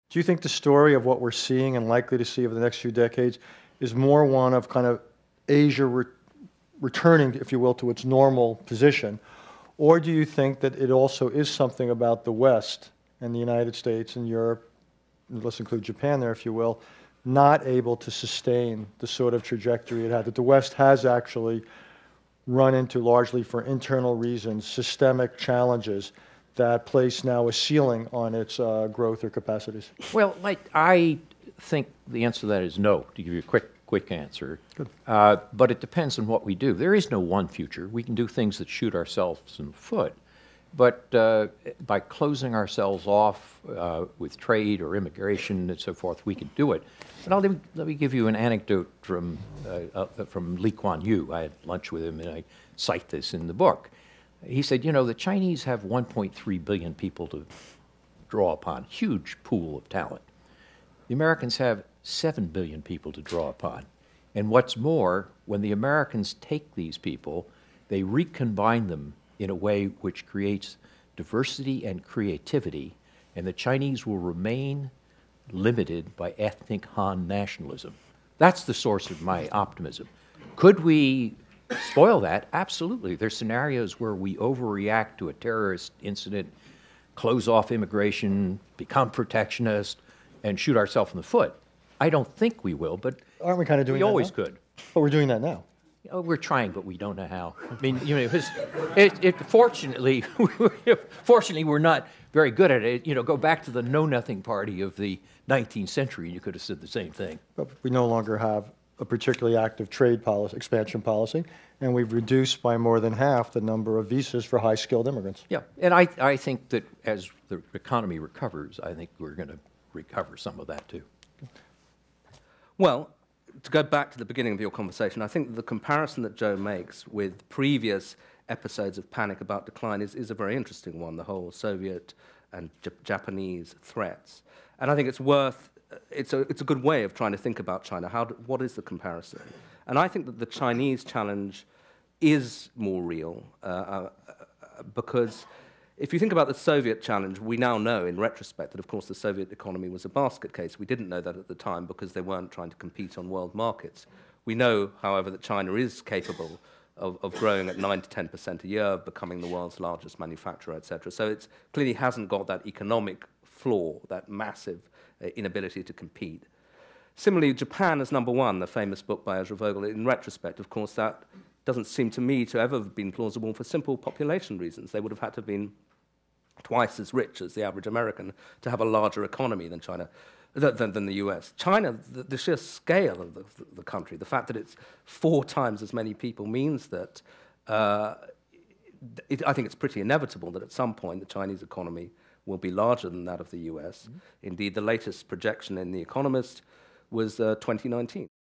Do you think the story of what we're seeing and likely to see over the next few decades is more one of kind of Asia returning, if you will, to its normal position? Or do you think that it also is something about the West and the United States and Europe, and let's include Japan there, if you will, not able to sustain the sort of trajectory it had, that the West has actually run into, largely for internal reasons, systemic challenges that place now a ceiling on its growth or capacities? Well, I think the answer to that is no, to give you a quick answer. Good. But it depends on what we do. There is no one future. We can do things that shoot ourselves in the foot. But by closing ourselves off with trade or immigration and so forth, we can do it. But let me give you an anecdote from Lee Kuan Yew. I had lunch with him, and I cite this in the book. He said, the Chinese have 1.3 billion people to draw upon, huge pool of talent. The Americans have 7 billion people to draw upon. And what's more, when the Americans take these people, they recombine them in a way which creates diversity and creativity, and the Chinese will remain limited by ethnic Han nationalism. That's the source of my optimism. Could we spoil that? Absolutely. There's scenarios where we overreact to a terrorist incident, close off immigration, become protectionist, and shoot ourselves in the foot. I don't think we will, but aren't we kind of doing that always now? could. But we're doing that now. We're trying, but we don't know how. I mean, fortunately, we're not very good at it. Go back to the know-nothing party of the 19th century, and you could have said the same thing. But we no longer have a particularly active trade policy, expansion policy, and we've reduced by more than half the number of visas for high-skilled immigrants. Yeah, and I think that as the economy recovers, I think we're going to recover some of that too. Well, to go back to the beginning of your conversation, I think the comparison that Joe makes with previous episodes of panic about decline is a very interesting one, the whole Soviet and Japanese threats. And I think it's a good way of trying to think about China. What is the comparison? And I think that the Chinese challenge is more real because if you think about the Soviet challenge, we now know in retrospect that, of course, the Soviet economy was a basket case. We didn't know that at the time because they weren't trying to compete on world markets. We know, however, that China is capable of growing at 9 to 10% a year, becoming the world's largest manufacturer, etc. So it clearly hasn't got that economic flaw, that massive inability to compete. Similarly, Japan is number one, the famous book by Ezra Vogel. In retrospect, of course, that doesn't seem to me to ever have been plausible for simple population reasons. They would have had to have been twice as rich as the average American to have a larger economy than China, than the US. China, the sheer scale of the country, the fact that it's 4 times as many people means that I think it's pretty inevitable that at some point the Chinese economy will be larger than that of the US. Mm-hmm. Indeed, the latest projection in The Economist was 2019.